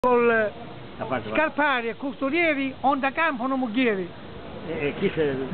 Scarpari e custodieri, onda campano moglieri. E chi se